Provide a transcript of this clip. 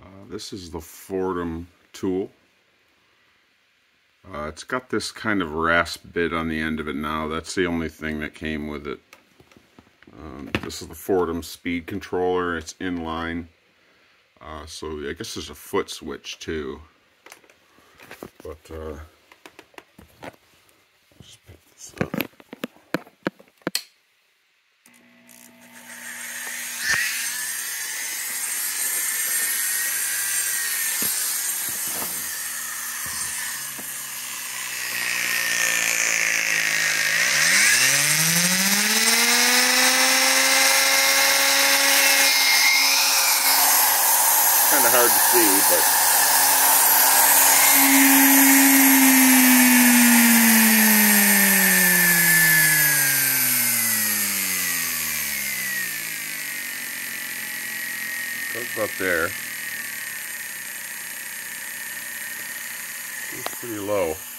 This is the Fordham tool. It's got this kind of rasp bit on the end of it now. That's the only thing that came with it. This is the Fordham speed controller. It's inline. So I guess there's a foot switch too. But just pick this up. Kind of hard to see, but goes about there. It's pretty low.